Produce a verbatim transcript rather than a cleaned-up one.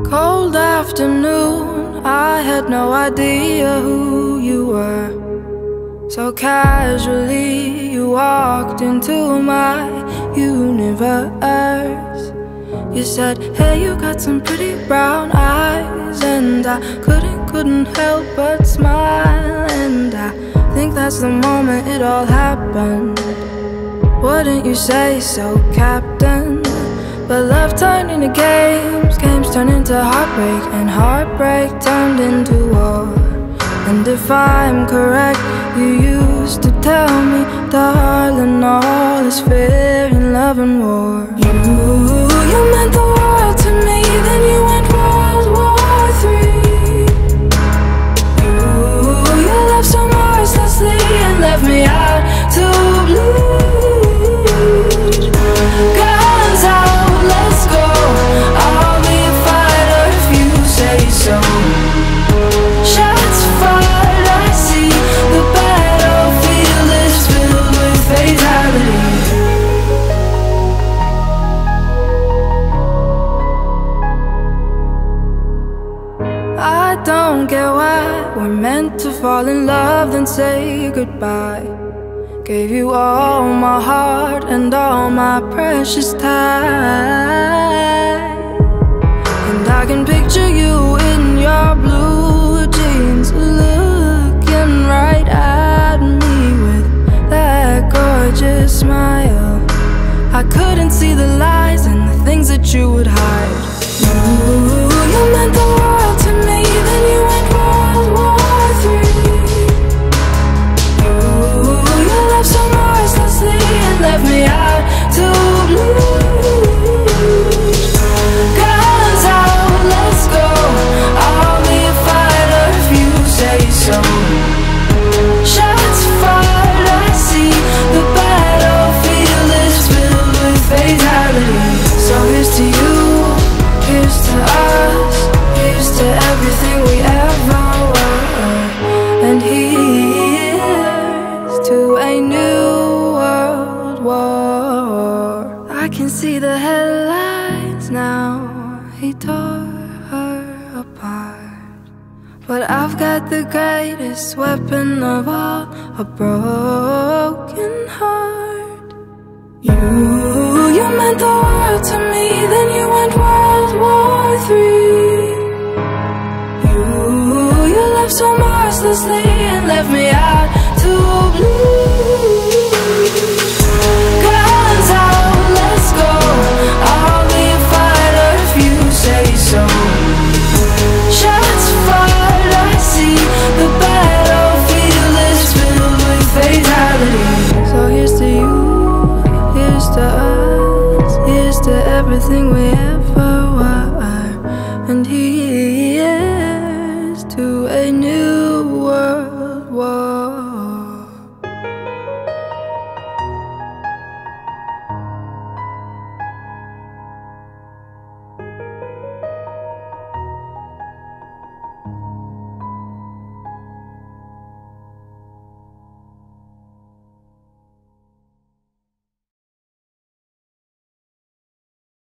Cold afternoon, I had no idea who you were. So casually you walked into my universe. You said, hey, you got some pretty brown eyes. And I couldn't, couldn't help but smile. And I think that's the moment it all happened. Wouldn't you say so, Captain? But love turned into games, games turned into heartbreak, and heartbreak turned into war. And if I'm correct, you used to tell me, darling, all is fair in love and war. You, you meant the world to me, then you went World War Three. You, you left so mercilessly and left me out to bleed. Guns out, let's go, I'll be a fighter if you say so. Shots fired, I see the battlefield is filled with fatality. I don't get why we're meant to fall in love then say goodbye. Gave you all my heart and all my precious time. And I can picture you in your blue jeans, looking right at me with that gorgeous smile. I couldn't see the lies and the things that you would hide. You, you meant the world to me, then you went World War Three. You, you left so mercilessly and left me out to bleed. Guns out, let's go, I'll be a fighter if you say so. Shots fired, I see the battlefield is filled with fatality. So here's to you, here's to us, here's to everything we ever were. And here's to a new world war. I can see the headlines now, he tore her apart. But I've got the greatest weapon of all, a broken heart. You, you meant the world to me, then you went World War Three. You, you left so mercilessly and left me out to bleed.